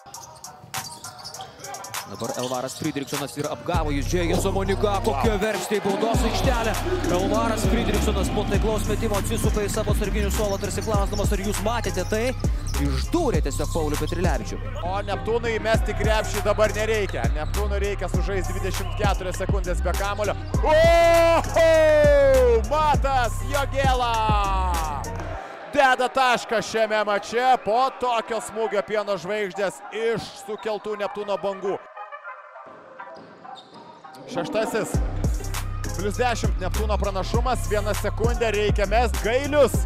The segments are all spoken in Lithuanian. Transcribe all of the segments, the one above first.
Dabar Elvaras Frydriksonas ir apgavo jis Džeigenso Monika, kokia verpstė į baudos aikštelę. Elvaras Frydriksonas po taiklaus metimo atsisuka į savo sarginių suolą, tarsi klausdamas, ar jūs matėte tai? Išdūrė tiesiog Paulių Petrilevičių. O Neptūnui įmesti krepšį dabar nereikia. Neptūnui reikia sužaisti 24 sekundės be kamulio. Matas Jogėla deda tašką šiame mače po tokio smūgio Pieno žvaigždės iš sukeltų Neptūno bangų. Šeštasis. +10 Neptūno pranašumas. 1 sekundė reikia mest. Gailius.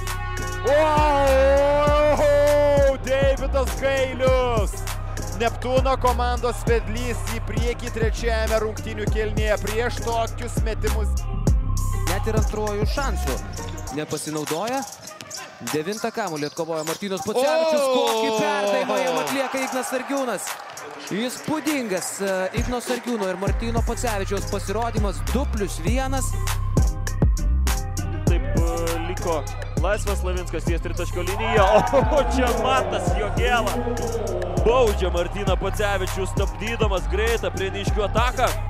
Deividas Gailius. Neptūno komandos vedlys į priekį trečiajame rungtynių kėlinyje prieš tokius metimus. Net ir antruoju šansu nepasinaudoja. 9 kamuolį atkovoja Martynas Pocevičius. Kokį perdavimą jam atlieka Ignas Sargiūnas. Įspūdingas Igno Sargiūno ir Martyno Pocevičiaus pasirodymas 2+1. Taip liko laisvas Lavinskas ties tritaškio liniją. O čia Matas Jogėla baudžia Martyną Pocevičių, stabdydamas greitą prieniškių ataką.